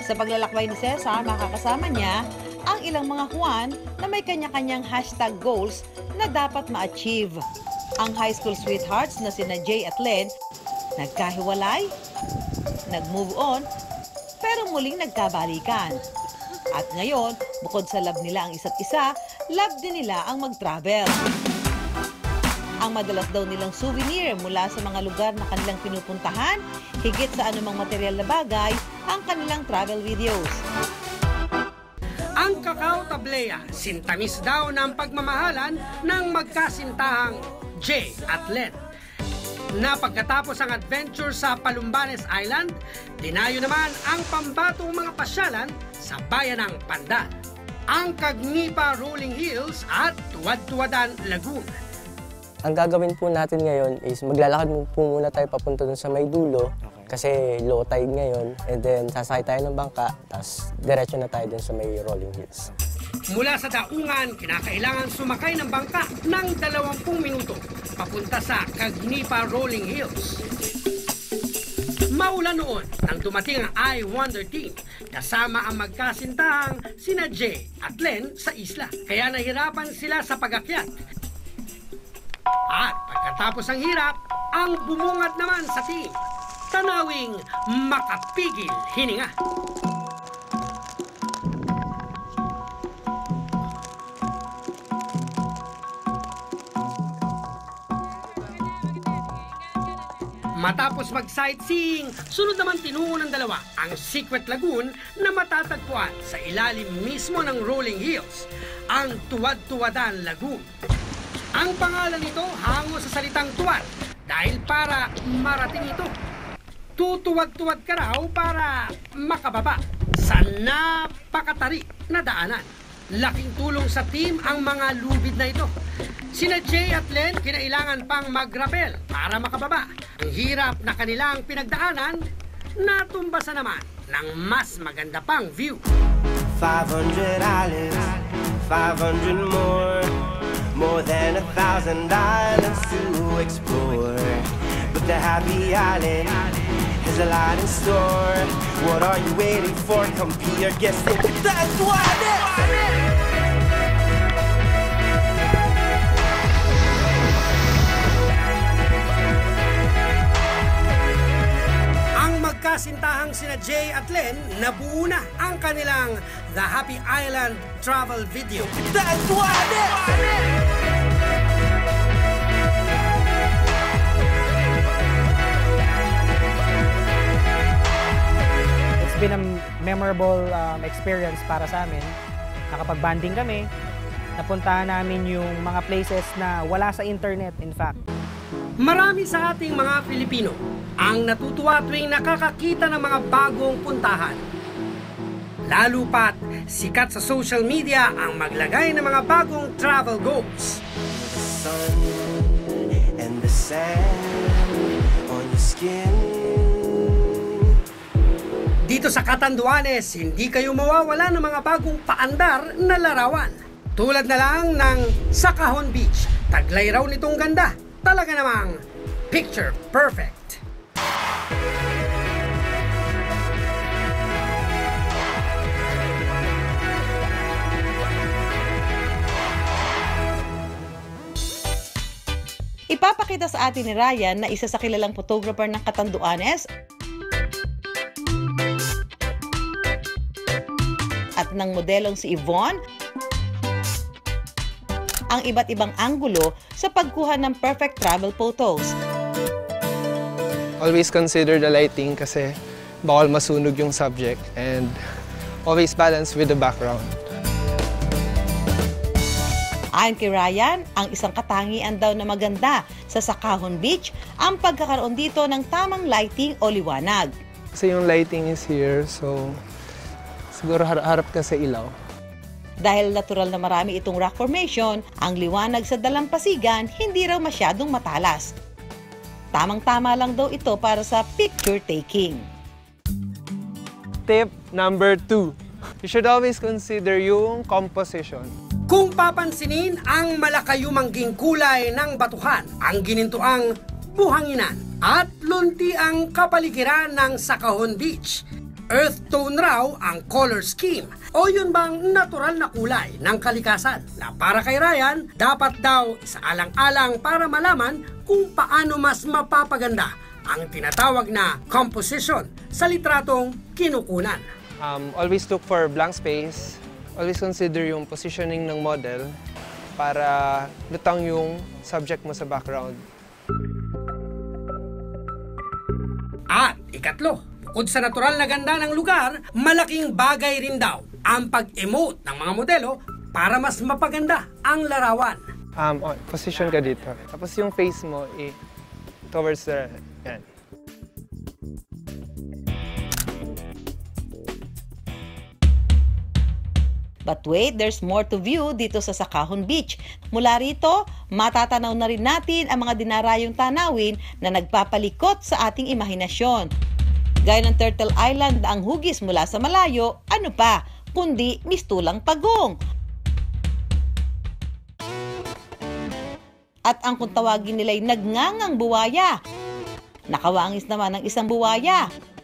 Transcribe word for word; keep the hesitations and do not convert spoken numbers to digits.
Sa paglalakbay ni Cesar, makakasama niya ang ilang mga Juan na may kanya-kanyang hashtag goals na dapat ma-achieve. Ang high school sweethearts na sina Jay at Len, nagkahiwalay, nag-move on, pero muling nagkabalikan. At ngayon, bukod sa love nila ang isa't isa, love din nila ang mag-travel. Ang madalas daw nilang souvenir mula sa mga lugar na kanilang pinupuntahan, higit sa anumang material na bagay, ang kanilang travel videos. Ang Cacao Tablea, sintamis daw ng pagmamahalan ng magkasintahang Jay at Len. Na pagkatapos ang adventure sa Palumbanes Island, dinayo naman ang pambatong mga pasyalan sa bayan ng Pandan, ang Cagnipa Rolling Hills at Tuwad-Tuwadan Lagoon. Ang gagawin po natin ngayon is maglalakad po muna tayo papunta dun sa may dulo kasi low tide ngayon, and then sasakay tayo ng bangka, tapos diretso na tayo dun sa may Rolling Hills. Mula sa daungan, kinakailangan sumakay ng bangka ng dalawampung minuto papunta sa Cagnipa Rolling Hills. Maulan noon nang dumating ang I Wonder Team kasama ang magkasintahang sina Jay at Len sa isla. Kaya nahirapan sila sa pag-akyat. At pagkatapos ang hirap, ang bumungad naman sa team. Tanawing makapigil hininga. Matapos mag-sightseeing, sunod naman tinungo ng dalawa ang Secret Lagoon na matatagpuan sa ilalim mismo ng Rolling Hills, ang Tuwad-Tuwadan Lagoon. Ang pangalan nito hango sa salitang tuwad dahil para marating ito. Tutuwad-tuwad ka raw para makababa sa napakatarik na daanan. Laking tulong sa team ang mga lubid na ito. Sina Jay at Len kinailangan pang mag-rappel para makababa. Ang hirap na kanilang pinagdaanan, natumbasan naman ng mas maganda pang view. five hundred islands, five hundred more, more than a thousand islands to explore. But the happy island has a lot in store. What are you waiting for? Come be our guest in Tuwad-Tuwadan! Kasintahang sina Jay at Len, nabuo na ang kanilang The Happy Island travel video. It's been a memorable um, experience para sa amin. Nakapag-banding kami, napuntahan namin yung mga places na wala sa internet, in fact. Marami sa ating mga Pilipino ang natutuwa tuwing nakakakita ng mga bagong puntahan. Lalo pat sikat sa social media ang maglagay ng mga bagong travel goals. The sun and the sand on your skin. Dito sa Catanduanes, hindi kayo mawawala ng mga bagong paandar na larawan. Tulad na lang ng Sakahon Beach. Taglay raw nitong ganda. Talaga namang picture perfect. Ipapakita sa atin ni Ryan na isa sa kilalang photographer ng Catanduanes at ng modelong si Yvonne ang iba't ibang anggulo sa pagkuha ng perfect travel photos. Always consider the lighting kasi bawal masunog yung subject, and always balance with the background. Ayon kay Ryan, ang isang katangian daw na maganda sa Sakahon Beach ang pagkakaroon dito ng tamang lighting o liwanag. Kasi yung lighting is here, so siguro harap ka sa ilaw. Dahil natural na marami itong rock formation, ang liwanag sa dalampasigan hindi raw masyadong matalas. Tamang-tama lang daw ito para sa picture taking. Tip number two, you should always consider yung composition. Kung papansinin ang malakayumangging kulay ng batuhan, ang ginintuang buhanginan at lunti ang kapaligiran ng Sakahon Beach, Earth tone raw ang color scheme o yun bang natural na kulay ng kalikasan na para kay Ryan dapat daw isaalang-alang para malaman kung paano mas mapapaganda ang tinatawag na composition sa litratong kinukunan. Um, always look for blank space. Always consider yung positioning ng model para lutang yung subject mo sa background. At ikatlo, bukod sa natural na ganda ng lugar, malaking bagay rin daw ang pag-emote ng mga modelo para mas mapaganda ang larawan. Um, oh, position ka dito. Tapos yung face mo, eh, towards the... Yan. But wait, there's more to view dito sa Sakahon Beach. Mula rito, matatanaw na rin natin ang mga dinarayong tanawin na nagpapalikot sa ating imahinasyon. Gaya ng Turtle Island na ang hugis mula sa malayo, ano pa, kundi mistulang pagong. At ang kung tawagin nila'y nagngangang buwaya. Nakawangis naman ng isang buwaya.